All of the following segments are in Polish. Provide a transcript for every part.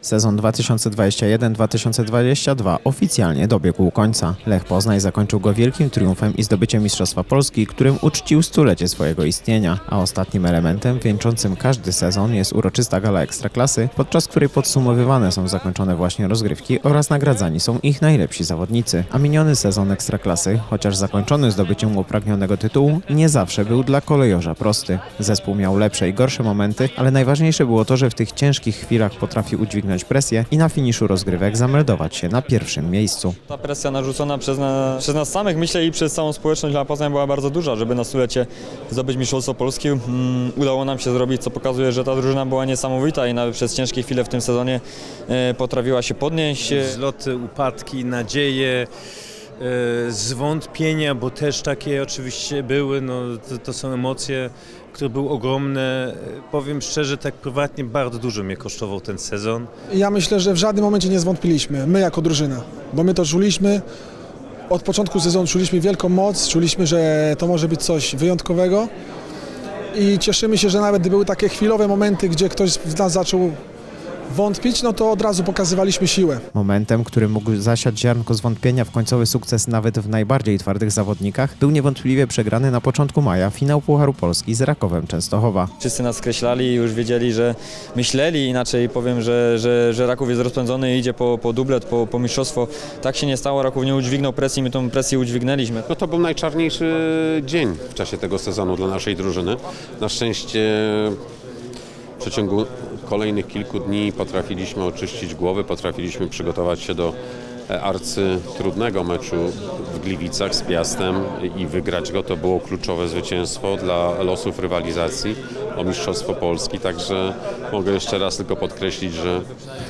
Sezon 2021-2022 oficjalnie dobiegł końca. Lech Poznań zakończył go wielkim triumfem i zdobyciem Mistrzostwa Polski, którym uczcił stulecie swojego istnienia. A ostatnim elementem wieńczącym każdy sezon jest uroczysta gala Ekstraklasy, podczas której podsumowywane są zakończone właśnie rozgrywki oraz nagradzani są ich najlepsi zawodnicy. A miniony sezon Ekstraklasy, chociaż zakończony zdobyciem upragnionego tytułu, nie zawsze był dla kolejorza prosty. Zespół miał lepsze i gorsze momenty, ale najważniejsze było to, że w tych ciężkich chwilach potrafi udźwignąć presję i na finiszu rozgrywek zameldować się na pierwszym miejscu. Ta presja narzucona przez nas samych, myślę, i przez całą społeczność dla Poznań była bardzo duża, żeby na stulecie zdobyć Mistrzostwo Polski. Udało nam się zrobić, co pokazuje, że ta drużyna była niesamowita i nawet przez ciężkie chwile w tym sezonie potrafiła się podnieść. Wzloty, upadki, nadzieje, zwątpienia, bo też takie oczywiście były, to są emocje, które były ogromne. Powiem szczerze, tak prywatnie bardzo dużo mnie kosztował ten sezon. Ja myślę, że w żadnym momencie nie zwątpiliśmy, my jako drużyna, bo my to czuliśmy, od początku sezonu czuliśmy wielką moc, czuliśmy, że to może być coś wyjątkowego i cieszymy się, że nawet gdy były takie chwilowe momenty, gdzie ktoś z nas zaczął wątpić, no to od razu pokazywaliśmy siłę. Momentem, który mógł zasiać ziarnko zwątpienia w końcowy sukces nawet w najbardziej twardych zawodnikach, był niewątpliwie przegrany na początku maja finał Pucharu Polski z Rakowem Częstochowa. Wszyscy nas skreślali i już wiedzieli, że myśleli inaczej, powiem, że Raków jest rozpędzony i idzie po dublet, po mistrzostwo. Tak się nie stało, Raków nie udźwignął presji, my tą presję udźwignęliśmy. No to był najczarniejszy dzień w czasie tego sezonu dla naszej drużyny. Na szczęście w przeciągu kolejnych kilku dni potrafiliśmy oczyścić głowy, potrafiliśmy przygotować się do arcytrudnego meczu w Gliwicach z Piastem i wygrać go. To było kluczowe zwycięstwo dla losów rywalizacji o Mistrzostwo Polski, także mogę jeszcze raz tylko podkreślić, że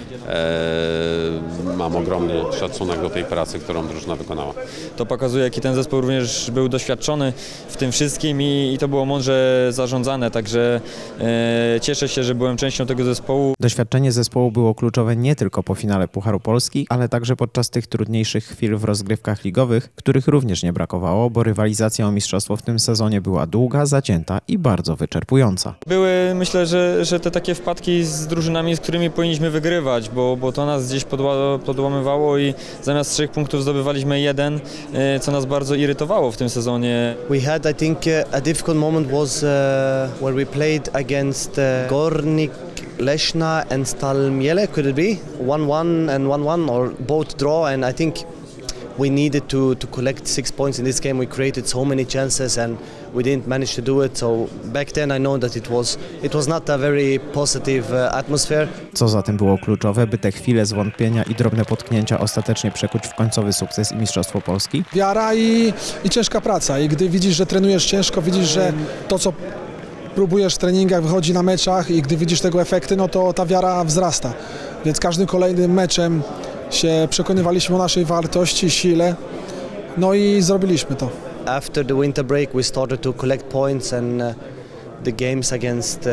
mam ogromny szacunek do tej pracy, którą drużyna wykonała. To pokazuje, jaki ten zespół również był doświadczony w tym wszystkim i to było mądrze zarządzane, także cieszę się, że byłem częścią tego zespołu. Doświadczenie zespołu było kluczowe nie tylko po finale Pucharu Polski, ale także podczas tych trudniejszych chwil w rozgrywkach ligowych, których również nie brakowało, bo rywalizacja o mistrzostwo w tym sezonie była długa, zacięta i bardzo wyczerpująca. Były, myślę, że te takie wpadki z drużynami, z którymi powinniśmy wygrywać, bo to nas gdzieś podłamywało i zamiast 3 punktów zdobywaliśmy 1, co nas bardzo irytowało w tym sezonie. We had, I think, a difficult moment was where we played against Gornik Leszna and Stal Miele, could it be? 1-1 and 1-1 or both draw, and I think we needed to collect 6 points in this game. We created so many chances and we didn't manage to do it. So back then I know that it was not a very positive atmosphere. Co zatem było kluczowe, by te chwile zwątpienia i drobne potknięcia ostatecznie przekuć w końcowy sukces i Mistrzostwo Polski? Wiara i ciężka praca. I gdy widzisz, że trenujesz ciężko, widzisz, że to, co próbujesz w treningach, wychodzi na meczach i gdy widzisz tego efekty, no to ta wiara wzrasta. Więc każdym kolejnym meczem się przekonywaliśmy o naszej wartości, sile, no i zrobiliśmy to. After the winter break we started to collect points and the games against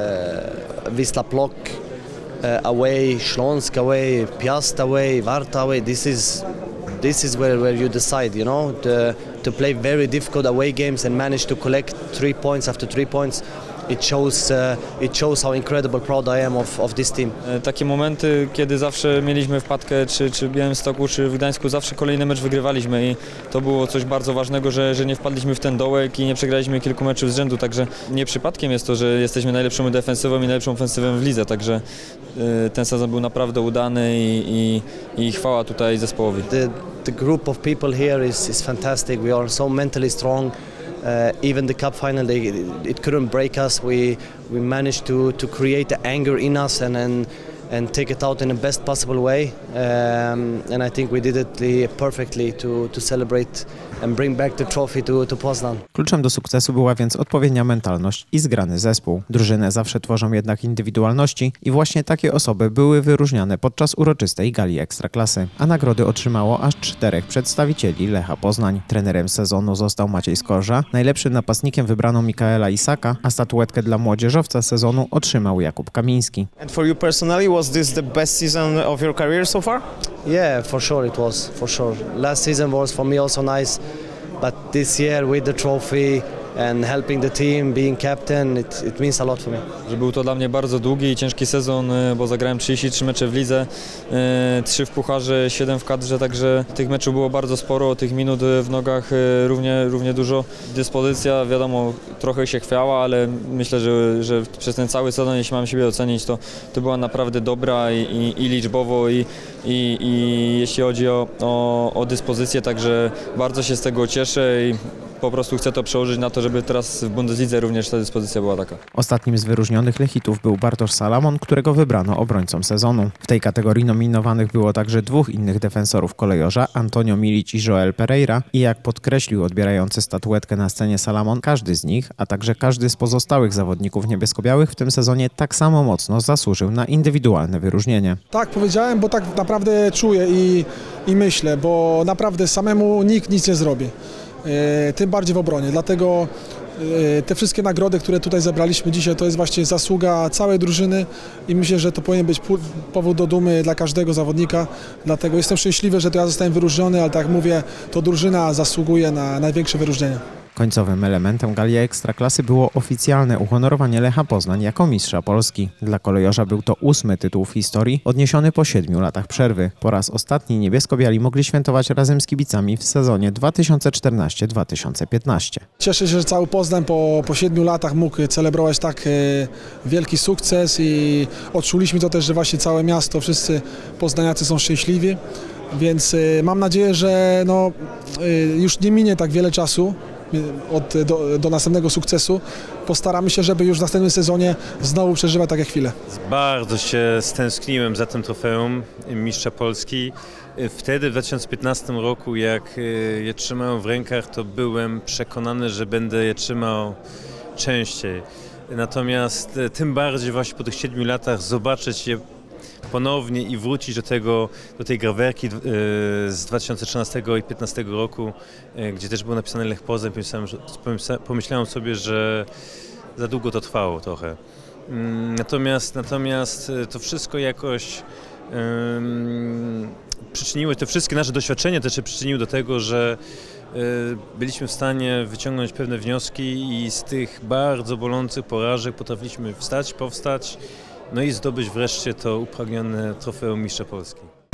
Wisla Plock away, Śląsk away, Piast away, Warta away, this is where you decide, you know, to play very difficult away games and manage to collect 3 points after 3 points. It shows how incredible proud I am of this team. Takie momenty, kiedy zawsze mieliśmy wpadkę, czy w Białymstoku, czy w Gdańsku, zawsze kolejny mecz wygrywaliśmy i to było coś bardzo ważnego, że nie wpadliśmy w ten dołek i nie przegraliśmy kilku meczów z rzędu, także nie przypadkiem jest to, że jesteśmy najlepszą defensywą i najlepszą ofensywą w lidze, także ten sezon był naprawdę udany i chwała tutaj zespołowi. The group of people here is fantastic. We are so mentally strong. Even the cup final, it couldn't break us. We managed to create the anger in us and take it out in the best possible way. And I think we did it perfectly to celebrate and bring back the trophy to Poznań. Kluczem do sukcesu była więc odpowiednia mentalność i zgrany zespół. Drużynę zawsze tworzą jednak indywidualności i właśnie takie osoby były wyróżniane podczas uroczystej gali Ekstraklasy. A nagrody otrzymało aż 4 przedstawicieli Lecha Poznań. Trenerem sezonu został Maciej Skorża, najlepszym napastnikiem wybrano Mikaela Isaka, a statuetkę dla młodzieżowca sezonu otrzymał Jakub Kamiński. And for you personally, was this the best season of your career so far? Yeah, for sure it was, for sure. Last season was for me also nice, but this year with the trophy and helping the team, being captain, it means a lot for me. Że był to dla mnie bardzo długi i ciężki sezon, bo zagrałem 33 mecze w lidze, 3 w pucharze, 7 w kadrze, także tych meczów było bardzo sporo, tych minut w nogach równie dużo. Dyspozycja, wiadomo, trochę się chwiała, ale myślę, że przez ten cały sezon, jeśli mam siebie ocenić, to była naprawdę dobra i liczbowo i jeśli chodzi o dyspozycję, także bardzo się z tego cieszę i po prostu chcę to przełożyć na to, żeby teraz w Bundeslidze również ta dyspozycja była taka. Ostatnim z wyróżnionych Lechitów był Bartosz Salamon, którego wybrano obrońcą sezonu. W tej kategorii nominowanych było także 2 innych defensorów kolejorza, Antonio Milić i Joel Pereira, i jak podkreślił odbierający statuetkę na scenie Salamon, każdy z nich, a także każdy z pozostałych zawodników niebiesko-białych w tym sezonie tak samo mocno zasłużył na indywidualne wyróżnienie. Tak powiedziałem, bo tak naprawdę czuję i myślę, bo naprawdę samemu nikt nic nie zrobi. Tym bardziej w obronie, dlatego te wszystkie nagrody, które tutaj zebraliśmy dzisiaj, to jest właśnie zasługa całej drużyny i myślę, że to powinien być powód do dumy dla każdego zawodnika, dlatego jestem szczęśliwy, że to ja zostałem wyróżniony, ale tak jak mówię, to drużyna zasługuje na największe wyróżnienia. Końcowym elementem gali Ekstraklasy było oficjalne uhonorowanie Lecha Poznań jako mistrza Polski. Dla kolejorza był to 8. tytuł w historii, odniesiony po 7 latach przerwy. Po raz ostatni niebiesko-biali mogli świętować razem z kibicami w sezonie 2014-2015. Cieszę się, że cały Poznań po 7 latach mógł celebrować tak wielki sukces i odczuliśmy to też, że właśnie całe miasto, wszyscy poznaniacy są szczęśliwi. Więc mam nadzieję, że już nie minie tak wiele czasu do następnego sukcesu. Postaramy się, żeby już w następnym sezonie znowu przeżywać takie chwile. Bardzo się stęskniłem za tym trofeum mistrza Polski. Wtedy w 2015 roku, jak je trzymałem w rękach, to byłem przekonany, że będę je trzymał częściej. Natomiast tym bardziej właśnie po tych 7 latach zobaczyć je ponownie i wrócić do tej grawerki z 2013 i 2015 roku, gdzie też był napisany Lech Poznań. Pomyślałem sobie, że za długo to trwało trochę. Natomiast to wszystko jakoś te wszystkie nasze doświadczenia też się przyczyniły do tego, że byliśmy w stanie wyciągnąć pewne wnioski i z tych bardzo bolących porażek potrafiliśmy powstać, no i zdobyć wreszcie to upragnione trofeum mistrza Polski.